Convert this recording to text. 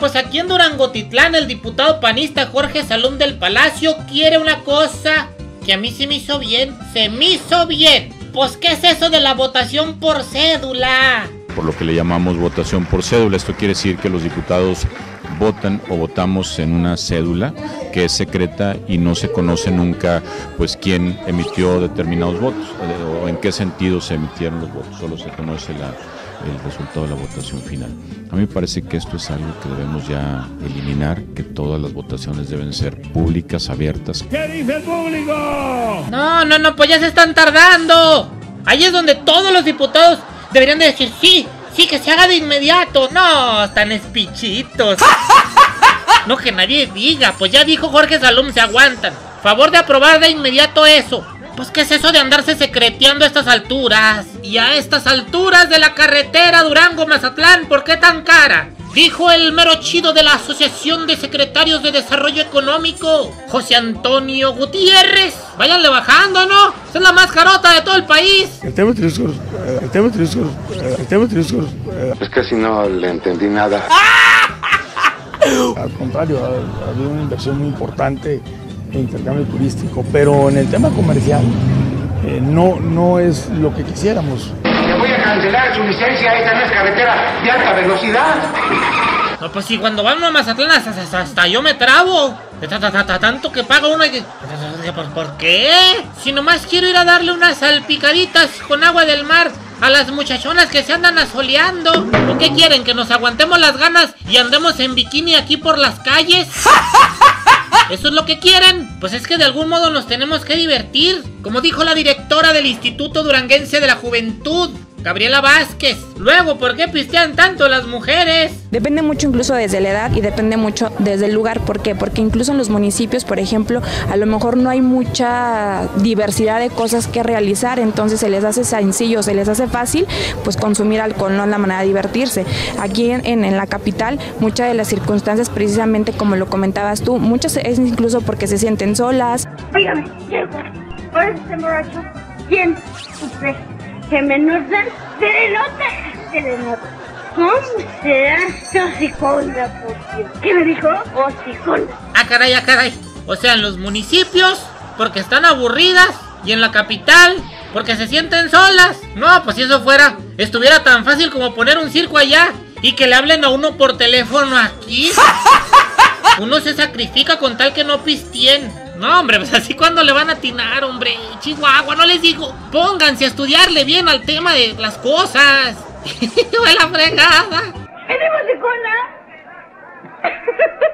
pues aquí en Durangotitlán el diputado panista Jorge Salum del Palacio quiere una cosa que a mí se me hizo bien. Se me hizo bien. Pues, ¿qué es eso de la votación por cédula? Por lo que le llamamos votación por cédula. Esto quiere decir que los diputados votan o votamos en una cédula que es secreta y no se conoce nunca pues quién emitió determinados votos o en qué sentido se emitieron los votos, solo se conoce el resultado de la votación final. A mí me parece que esto es algo que debemos ya eliminar, que todas las votaciones deben ser públicas, abiertas. ¿Qué dice el público? No, pues ya se están tardando. Ahí es donde todos los diputados deberían de decir sí, que se haga de inmediato. No, están espichitos. No, que nadie diga. Pues ya dijo Jorge Salum, se aguantan. Favor de aprobar de inmediato eso. Pues, ¿qué es eso de andarse secreteando a estas alturas? Y a estas alturas de la carretera Durango-Mazatlán, ¿por qué tan cara? Dijo el mero chido de la Asociación de Secretarios de Desarrollo Económico, José Antonio Gutiérrez. Váyanle bajando, ¿no? Esa es la más carota de todo el país. El tema de Es que si no le entendí nada. Al contrario, ha habido una inversión muy importante en intercambio turístico, pero en el tema comercial no es lo que quisiéramos. Le voy a cancelar su licencia, esta no es carretera de alta velocidad. No, pues si cuando vamos a Mazatlán hasta yo me trabo. Tanto que paga uno y... ¿Por qué? Si nomás quiero ir a darle unas salpicaditas con agua del mar a las muchachonas que se andan asoleando. ¿O qué quieren? ¿Que nos aguantemos las ganas y andemos en bikini aquí por las calles? ¿Eso es lo que quieren? Pues es que de algún modo nos tenemos que divertir. Como dijo la directora del Instituto Duranguense de la Juventud, Gabriela Vázquez. Luego, ¿por qué pistean tanto las mujeres? Depende mucho incluso desde la edad y depende mucho desde el lugar. ¿Por qué? Porque incluso en los municipios, por ejemplo, a lo mejor no hay mucha diversidad de cosas que realizar, entonces se les hace sencillo, se les hace fácil pues consumir alcohol, no es la manera de divertirse. Aquí en la capital, muchas de las circunstancias, precisamente como lo comentabas tú, muchas es incluso porque se sienten solas. Dígame, ¿quién? ¿Por eso está borracho? ¿Quién? Usted. ¿Que me notan? Se le nota. ¿Cómo será hocicona, por Dios? ¿Qué me dijo? Hocicona. Ah, caray. O sea, en los municipios, porque están aburridas, y en la capital, porque se sienten solas. No, pues si eso fuera, estuviera tan fácil como poner un circo allá, y que le hablen a uno por teléfono aquí. Uno se sacrifica con tal que no pisteen. No, hombre, pues así cuando le van a atinar, hombre. Chihuahua, no les digo. Pónganse a estudiarle bien al tema de las cosas. ¡De la fregada! ¡Venimos de cola!